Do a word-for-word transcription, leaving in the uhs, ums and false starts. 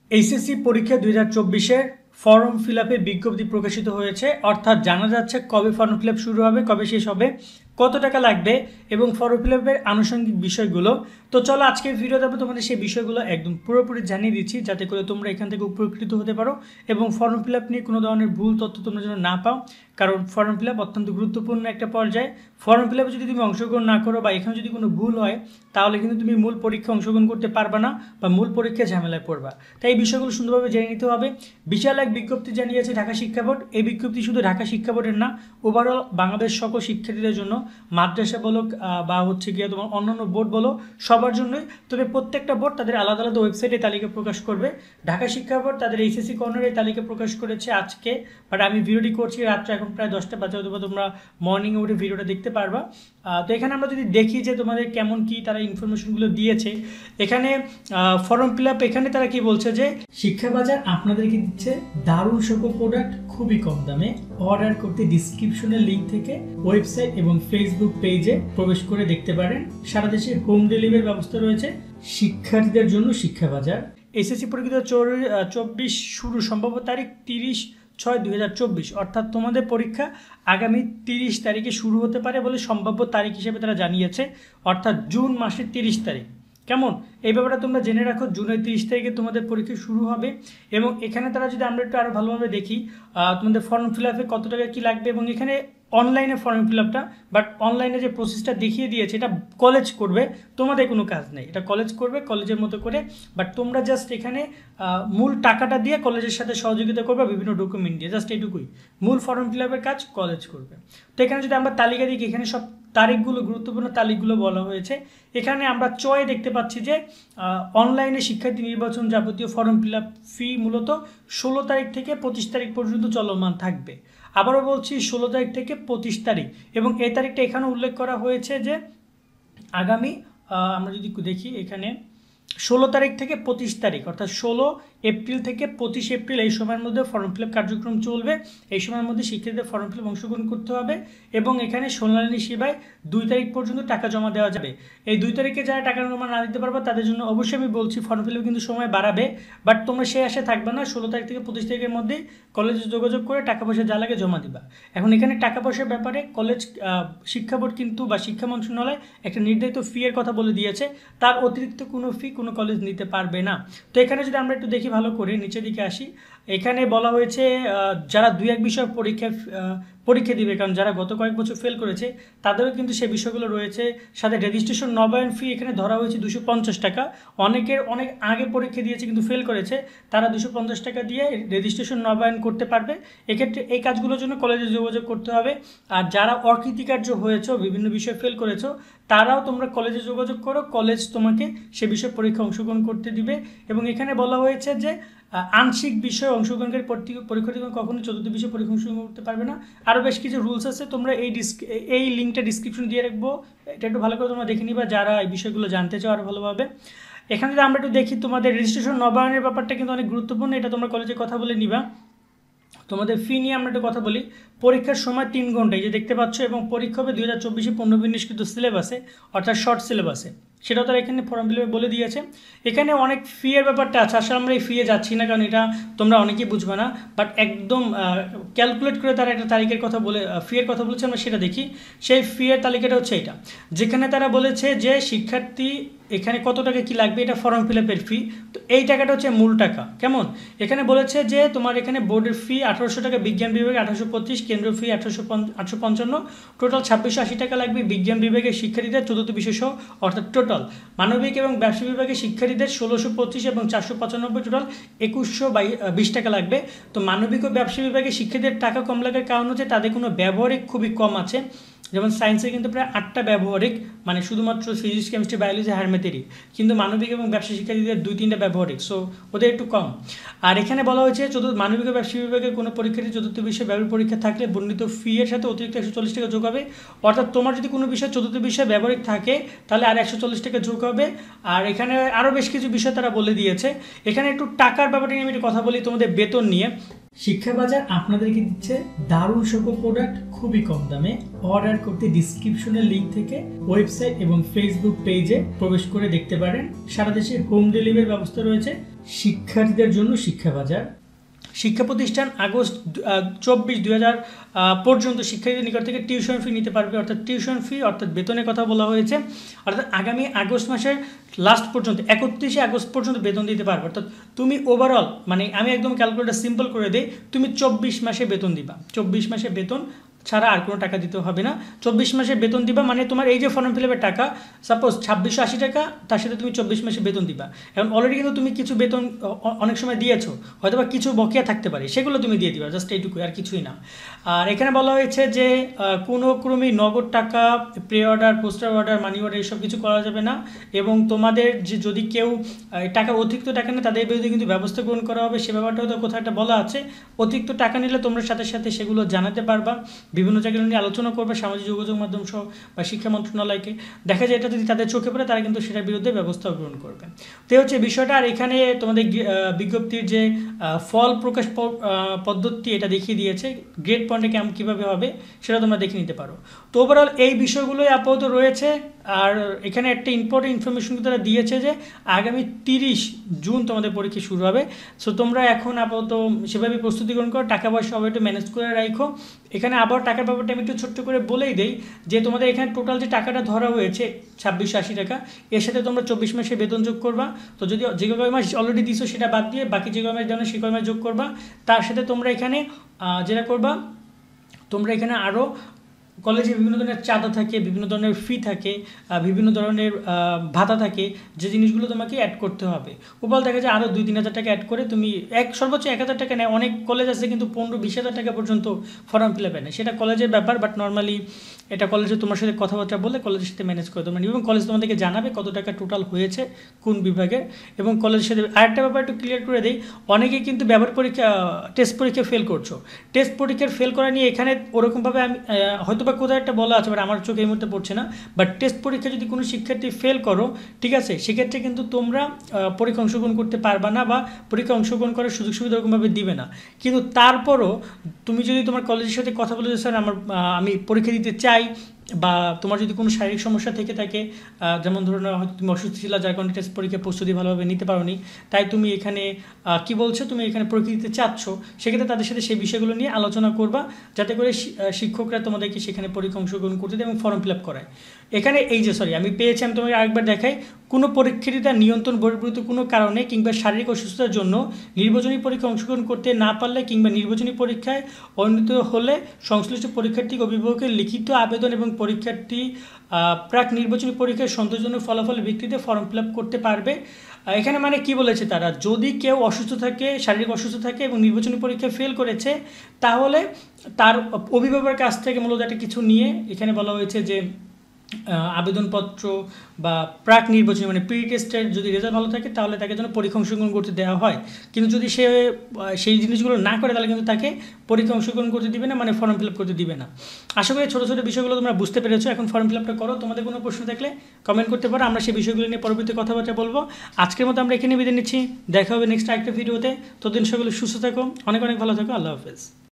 HSC পরীক্ষা দুই হাজার চব্বিশের ফর্ম ফিল আপের বিজ্ঞপ্তি প্রকাশিত হয়েছে, অর্থাৎ জানা যাচ্ছে কবে ফর্ম ফিল আপ শুরু হবে, কবে শেষ হবে, কত টাকা লাগবে এবং ফর্ম ফিল আপের আনুষঙ্গিক বিষয়গুলো। তো চলো আজকের ভিডিওতে আমি তোমাদের সেই বিষয়গুলো একদম পুরোপুরি জানিয়ে দিচ্ছি, যাতে করে তোমরা এখান থেকে উপকৃত হতে পারো এবং ফর্ম ফিল আপ নিয়ে কোনো ধরনের ভুল তথ্য তোমরা যেন না পাও। কারণ ফর্ম ফিল আপ অত্যন্ত গুরুত্বপূর্ণ একটা পর্যায়ে। ফর্ম ফিল আপে যদি তুমি অংশগ্রহণ না করো বা এখানে যদি কোনো ভুল হয়, তাহলে কিন্তু তুমি মূল পরীক্ষা অংশগ্রহণ করতে পারবে না বা মূল পরীক্ষায় ঝামেলায় পড়বা। তাই এই বিষয়গুলো সুন্দরভাবে জেনে নিতে হবে। বিশাল এক বিজ্ঞপ্তি জানিয়েছে ঢাকা শিক্ষা বোর্ড। এই বিজ্ঞপ্তি শুধু ঢাকা শিক্ষা বোর্ডের না, ওভারঅল বাংলাদেশ সকল শিক্ষার্থীদের জন্য, মাদ্রাসা বলো বা হচ্ছে গিয়ে তোমার অন্যান্য বোর্ড বলো, সবার জন্যই। তবে প্রত্যেকটা বোর্ড তাদের আলাদা আলাদা ওয়েবসাইটে তালিকা প্রকাশ করবে। ঢাকা শিক্ষা বোর্ড তাদের এইচএসসি কর্নারে তালিকা প্রকাশ করেছে আজকে, বাট আমি ভিডিওটি করছি রাত্রে, এখন প্রায় দশটা বাজে, অথবা তোমরা মর্নিংয়ে উঠে ভিডিওটা দেখতে পারবা। তো এখানে আমরা যদি দেখি যে তোমাদের কেমন কি তারা ইনফরমেশনগুলো দিয়েছে, এখানে ফর্ম ফিল আপ, এখানে তারা কি বলছে যে শিক্ষা বাজার আপনাদেরকে দিচ্ছে দারুণ সকল প্রোডাক্ট খুবই কম দামে। অর্ডার করতে ডিসক্রিপশনের লিঙ্ক থেকে ওয়েবসাইট এবং ফেসবুক পেজে প্রবেশ করে দেখতে পারেন। সারা দেশে হোম ডেলিভারির ব্যবস্থা রয়েছে শিক্ষার্থীদের জন্য। শিক্ষা বাজার এসএসসি পরীক্ষা চব্বিশ শুরু সম্ভাব্য তারিখ তিরিশ ছয় দুই হাজার চব্বিশ, অর্থাৎ তোমাদের পরীক্ষা আগামী তিরিশ তারিখে শুরু হতে পারে বলে সম্ভাব্য তারিখ হিসেবে তারা জানিয়েছে, অর্থাৎ জুন মাসের তিরিশ তারিখ। কেমন, এই ব্যাপারটা তোমরা জেনে রাখো, জুনের তিরিশ তারিখে তোমাদের পরীক্ষা শুরু হবে। এবং এখানে তারা যদি আমরা একটু আরও ভালোভাবে দেখি, তোমাদের ফর্ম ফিল আপে কত টাকা কী লাগবে, এবং এখানে অনলাইনে ফর্ম ফিল আপটা, বাট অনলাইনে যে প্রসেসটা দেখিয়ে দিয়েছে এটা কলেজ করবে, তোমাদের কোনো কাজ নেই, এটা কলেজ করবে কলেজের মতো করে। বাট তোমরা জাস্ট এখানে মূল টাকাটা দিয়ে কলেজের সাথে সহযোগিতা করবে বিভিন্ন ডকুমেন্ট দিয়ে, জাস্ট এইটুকুই। মূল ফর্ম ফিল আপের কাজ কলেজ করবে। তো এখানে যদি আমরা তালিকা দেখি, এখানে সব তারিখগুলো, গুরুত্বপূর্ণ তারিখগুলো বলা হয়েছে। এখানে আমরা চয়ে দেখতে পাচ্ছি যে অনলাইনে শিক্ষার্থী নির্বাচন যাবতীয় ফর্ম ফিল আপ ফি মূলত ষোলো তারিখ থেকে পঁচিশ তারিখ পর্যন্ত চলমান থাকবে। আবারও বলছি, ষোলো তারিখ থেকে পঁচিশ তারিখ, এবং এই তারিখটা এখানে উল্লেখ করা হয়েছে যে আগামী, আমরা যদি দেখি এখানে ষোলো তারিখ থেকে পঁচিশ তারিখ, অর্থাৎ ষোলো এপ্রিল থেকে পঁচিশ এপ্রিল এই সময়ের মধ্যে ফর্ম ফিল আপ কার্যক্রম চলবে। এই সময়ের মধ্যে শিক্ষার্থীদের ফর্ম ফিল আপ অংশগ্রহণ করতে হবে এবং এখানে সোনালী সেবায় দুই তারিখ পর্যন্ত টাকা জমা দেওয়া যাবে। এই দুই তারিখে যারা টাকা জমা না দিতে পারবে তাদের জন্য অবশ্যই আমি বলছি ফর্ম ফিল আপ কিন্তু সময় বাড়াবে, বাট তোমরা সেই আশায় থাকবে না। ষোলো তারিখ থেকে পঁচিশ তারিখের মধ্যেই কলেজে যোগাযোগ করে টাকা পয়সা যা লাগে জমা দিবা। এখন এখানে টাকা পয়সার ব্যাপারে কলেজ শিক্ষা বোর্ড কিন্তু বা শিক্ষা মন্ত্রণালয় একটা নির্ধারিত ফি এর কথা বলে দিয়েছে, তার অতিরিক্ত কোনো ফি কোনো কলেজ নিতে পারবে না। তো এখানে যদি আমরা একটু দেখি ভালো করে, নিচের দিকে আসি, এখানে বলা হয়েছে যারা দুই এক বিষয় পরীক্ষা পরীক্ষা দিবে, কারণ যারা গত কয়েক বছর ফেল করেছে তাদেরও কিন্তু সেই বিষয়গুলো রয়েছে। সাথে রেজিস্ট্রেশন নবায়ন ফি এখানে ধরা হয়েছে দুশো পঞ্চাশ টাকা। অনেকের অনেক আগে পরীক্ষা দিয়েছে কিন্তু ফেল করেছে, তারা দুশো পঞ্চাশ টাকা দিয়ে রেজিস্ট্রেশন নবায়ন করতে পারবে। এক্ষেত্রে এই কাজগুলোর জন্য কলেজে যোগাযোগ করতে হবে। আর যারা অকৃতকার্য হয়েছে, বিভিন্ন বিষয়ে ফেল করেছো, তারাও তোমরা কলেজে যোগাযোগ করো, কলেজ তোমাকে সে বিষয়ে পরীক্ষা অংশগ্রহণ করতে দিবে। এবং এখানে বলা হয়েছে যে আংশিক বিষয়ে অংশগ্রহণকারী পরীক্ষার্থী কখনো চতুর্থ বিষয়ে পরীক্ষা অংশগ্রহণ করতে পারবে না। আরও বেশ কিছু রুলস আছে, তোমরা এই এই লিঙ্কটা ডিসক্রিপশন দিয়ে রাখবো, এটা একটু ভালো করে তোমরা দেখে নিবা যারা এই বিষয়গুলো জানতে চাও আরও ভালোভাবে। এখানে যদি আমরা একটু দেখি, তোমাদের রেজিস্ট্রেশন নবায়নের ব্যাপারটা কিন্তু অনেক গুরুত্বপূর্ণ, এটা তোমরা কলেজে কথা বলে নিবা। তোমাদের ফি নিয়ে আমরা একটু কথা বলি। পরীক্ষার সময় তিন ঘন্টায় যে দেখতে পাচ্ছ, এবং পরীক্ষা হবে দুই হাজার চব্বিশে পুনর্বিন্যাসকৃত সিলেবাসে, অর্থাৎ শর্ট সিলেবাসে, সেটাও তারা এখানে ফর্ম ফিল আপে বলে দিয়েছে। এখানে অনেক ফি এর ব্যাপারটা আছে, আসলে আমরা এই ফি এ যাচ্ছি না, কারণ এটা তোমরা অনেকেই বুঝবে না, বাট একদম ক্যালকুলেট করে তারা একটা তারিখের কথা বলে ফি এর কথা বলেছে, আমরা সেটা দেখি। সেই ফি এর তালিকাটা হচ্ছে এটা, যেখানে তারা বলেছে যে শিক্ষার্থী এখানে কত টাকা কি লাগবে, এটা ফর্ম ফিল আপের ফি। তো এই টাকাটা হচ্ছে মূল টাকা। কেমন, এখানে বলেছে যে তোমার এখানে বোর্ডের ফি আঠারোশো টাকা, বিজ্ঞান বিভাগে আঠারোশো পঁচিশ, কেন্দ্রীয় ফি আঠারোশো আটশো পঞ্চান্ন, টোটাল ছাব্বিশশো আশি টাকা লাগবে বিজ্ঞান বিভাগের শিক্ষার্থীদের চতুর্থ বিষয় সহ, অর্থাৎ টোটাল মানবিক এবং ব্যবসা বিভাগের শিক্ষার্থীদের ষোলোশো পঁচিশ এবং চারশো পঁচানব্বই, টোটাল একুশশো বিশ টাকা লাগবে। তো মানবিক ও ব্যবসা বিভাগের শিক্ষার্থীদের টাকা কম লাগার কারণ হচ্ছে তাদের কোনো ব্যবহারিক খুবই কম আছে। যেমন সায়েন্সে কিন্তু প্রায় আটটা ব্যবহারিক, মানে শুধুমাত্র ফিজিক্স, কেমিস্ট্রি, বায়োলজি, হারমেথেরি, কিন্তু মানবিক এবং ব্যবসা শিক্ষার্থীদের দুই তিনটা ব্যবহারিক, সো ওদের একটু কম। আর এখানে বলা হয়েছে চতুর্থ মানবিক ও ব্যবসা বিভাগের কোনো পরীক্ষার্থী চতুর্থ বিষয়ে ব্যবহারিক পরীক্ষা থাকলে বর্ণিত ফি এর সাথে অতিরিক্ত একশো চল্লিশ টাকা যোগ হবে। অর্থাৎ তোমার যদি কোনো বিষয় চতুর্থ বিষয়ে ব্যবহারিক থাকে তাহলে আর একশো চল্লিশ টাকা যোগ হবে। আর এখানে আরও বেশ কিছু বিষয় তারা বলে দিয়েছে। এখানে একটু টাকার ব্যাপারটা নিয়ে আমি একটু কথা বলি, তোমাদের বেতন নিয়ে। শিক্ষা বাজার আপনাদেরকে দিচ্ছে দারুণ সকল প্রোডাক্ট খুবই কম দামে। অর্ডার করতে ডিসক্রিপশনের লিঙ্ক থেকে ওয়েবসাইট এবং ফেসবুক পেজে প্রবেশ করে দেখতে পারেন। সারা দেশে হোম ডেলিভারির ব্যবস্থা রয়েছে শিক্ষার্থীদের জন্য শিক্ষা বাজার। শিক্ষা প্রতিষ্ঠান আগস্ট চব্বিশ দুই হাজার পর্যন্ত শিক্ষার্থীদের নিকট থেকে টিউশন ফি নিতে পারবে, অর্থাৎ টিউশন ফি অর্থাৎ বেতনের কথা বলা হয়েছে, অর্থাৎ আগামী আগস্ট মাসের লাস্ট পর্যন্ত একত্রিশে আগস্ট পর্যন্ত বেতন দিতে পারবে। অর্থাৎ তুমি ওভারঅল মানে আমি একদম ক্যালকুলেটার সিম্পল করে দিই, তুমি চব্বিশ মাসে বেতন দিবা, চব্বিশ মাসে বেতন ছাড়া আর কোনো টাকা দিতে হবে না। চব্বিশ মাসে বেতন দিবা মানে তোমার এই যে ফর্ম ফিল আপের টাকা সাপোজ ছাব্বিশশো আশি টাকা, তার সাথে তুমি চব্বিশ মাসে বেতন দিবা। এখন অলরেডি কিন্তু তুমি কিছু বেতন অনেক সময় দিয়েছো, হয়তো বা কিছু বকেয়া থাকতে পারে, সেগুলো তুমি দিয়ে দিবা, জাস্ট এইটুকু, আর কিছুই না। আর এখানে বলা হয়েছে যে কোনো ক্রমেই নগদ টাকা, pre order, postal order, money order এইসব কিছু করা যাবে না। এবং তোমাদের যে যদি কেউ টাকা অতিরিক্ত টাকা নেয় তাদের বিরুদ্ধে কিন্তু ব্যবস্থা গ্রহণ করা হবে, সে ব্যাপারটাও তো কোথাও একটা বলা আছে। অতিরিক্ত টাকা নিলে তোমরা সাথে সাথে সেগুলো জানাতে পারবা, বিভিন্ন জায়গায় নিয়ে আলোচনা করবে সামাজিক যোগাযোগ মাধ্যম সহ বা শিক্ষা মন্ত্রণালয়কে। দেখা যায় এটা যদি তাদের চোখে পড়ে তারা কিন্তু সেটার বিরুদ্ধে ব্যবস্থা গ্রহণ করবে। তো হচ্ছে বিষয়টা। আর এখানে তোমাদের বিজ্ঞপ্তির যে ফল প্রকাশ পদ্ধতি এটা দেখিয়ে দিয়েছে, গ্রেড পয়েন্টে কেমন কীভাবে হবে সেটা তোমরা দেখে নিতে পারো। তো ওভারঅল এই বিষয়গুলোই আপাতত রয়েছে। আর এখানে একটা ইম্পর্টেন্ট ইনফরমেশন তারা দিয়েছে যে আগামী তিরিশ জুন তোমাদের পরীক্ষা শুরু হবে। সো তোমরা এখন আপাতত সেভাবে প্রস্তুতি গ্রহণ করো, টাকা পয়সা সবাই একটু ম্যানেজ করে রাখো। এখানে আবার টাকার ব্যাপারটা আমি একটু ছোট্ট করে বলেই দেই যে তোমাদের এখানে টোটাল যে টাকাটা ধরা হয়েছে ছাব্বিশশো আশি টাকা, এর সাথে তোমরা চব্বিশ মাসে বেতন যোগ করবা। তো যদি যে কয় মাস অলরেডি দিছো সেটা বাদ দিয়ে বাকি যে কয় মাস জানো সে কয় মাস যোগ করবা। তার সাথে তোমরা এখানে যেটা করবা, তোমরা এখানে আরও কলেজে বিভিন্ন ধরনের চাঁদা থাকে, বিভিন্ন ধরনের ফি থাকে, বিভিন্ন ধরনের ভাতা থাকে, যে জিনিসগুলো তোমাকে অ্যাড করতে হবে। ওভারঅল দেখা যায় আরও দুই তিন হাজার টাকা অ্যাড করে তুমি এক সর্বোচ্চ এক হাজার টাকা নেয়। অনেক কলেজ আছে কিন্তু পনেরো বিশ হাজার টাকা পর্যন্ত ফর্ম ফিল আপে নেয়, সেটা কলেজের ব্যাপার। বাট নর্মালি এটা কলেজে তোমার সাথে কথাবার্তা বলে কলেজের সাথে ম্যানেজ করে তোমরা, এবং কলেজ তোমাদেরকে জানাবে কত টাকা টোটাল হয়েছে কোন বিভাগের, এবং কলেজের সাথে আরেকটা ব্যাপার একটু ক্লিয়ার করে দিই, অনেকে কিন্তু ব্যবহার পরীক্ষা টেস্ট পরীক্ষা ফেল করছো। টেস্ট পরীক্ষার ফেল করা নিয়ে এখানে ওরকমভাবে আমি হয়তো বা কোথাও একটা বলা আছে, বাট আমার চোখে এই মুহূর্তে পড়ছে না। বাট টেস্ট পরীক্ষা যদি কোনো শিক্ষার্থী ফেল করো, ঠিক আছে, সেক্ষেত্রে কিন্তু তোমরা পরীক্ষা অংশগ্রহণ করতে পারবা না বা পরীক্ষা অংশগ্রহণ করার সুযোগ সুবিধা ওরকমভাবে দিবে না। কিন্তু তারপরও তুমি যদি তোমার কলেজের সাথে কথা বলে যে স্যার আমার আমি পরীক্ষা দিতে চাই, বা তোমার যদি কোনো শারীরিক সমস্যা থেকে থাকে, যেমন ধরুন হয়তো তুমি অসুস্থ ছিল যার কারণে টেস্ট পরীক্ষা প্রস্তুতি ভালোভাবে নিতে পারোনি, তাই তুমি এখানে কি বলছো তুমি এখানে পরীক্ষা দিতে চাচ্ছ, সেক্ষেত্রে তাদের সাথে সেই বিষয়গুলো নিয়ে আলোচনা করবা, যাতে করে শিক্ষকরা তোমাদেরকে সেখানে পরীক্ষা অংশগ্রহণ করতে দেয় এবং ফর্ম ফিল আপ করায়। এখানে এই যে সরি আমি পেয়েছি, আমি তোমাকে আরেকবার দেখাই, কোনো পরীক্ষার্থী তার নিয়ন্ত্রণ বহির্ভূত কোনো কারণে কিংবা শারীরিক অসুস্থতার জন্য নির্বাচনী পরীক্ষা অংশগ্রহণ করতে না পারলে কিংবা নির্বাচনী পরীক্ষায় অনিয়মিত হলে সংশ্লিষ্ট পরীক্ষার্থীর অভিভাবকের লিখিত আবেদন এবং পরীক্ষার্থী প্রাক নির্বাচনী পরীক্ষায় সন্তোষজনক ফলাফলের ভিত্তিতে ফর্ম ফিল আপ করতে পারবে। এখানে মানে কি বলেছে তারা, যদি কেউ অসুস্থ থাকে, শারীরিক অসুস্থ থাকে এবং নির্বাচনী পরীক্ষায় ফেল করেছে, তাহলে তার অভিভাবকের কাছ থেকে মূলত একটা কিছু নিয়ে এখানে বলা হয়েছে যে আবেদনপত্র বা প্রাক নির্বাচনী মানে প্রি টেস্টের যদি রেজাল্ট ভালো থাকে তাহলে তাকে যেন পরীক্ষা অংশগ্রহণ করতে দেওয়া হয়। কিন্তু যদি সে সেই জিনিসগুলো না করে তাহলে কিন্তু তাকে পরীক্ষা অংশগ্রহণ করতে দিবে না, মানে ফর্ম ফিল আপ করতে দিবে না। আশা করি ছোটো ছোটো বিষয়গুলো তোমরা বুঝতে পেরেছো। এখন ফর্ম ফিল আপটা করো। তোমাদের কোনো প্রশ্ন থাকলে কমেন্ট করতে পারো, আমরা সেই বিষয়গুলো নিয়ে পরবর্তী কথাবার্তা বলবো। আজকের মতো আমরা এখানে বিদায় নিচ্ছি, দেখা হবে নেক্সট আরেকটা ভিডিওতে। ততদিন সকলে সুস্থ থাকো, অনেক অনেক ভালো থাকো, আল্লাহ হাফেজ।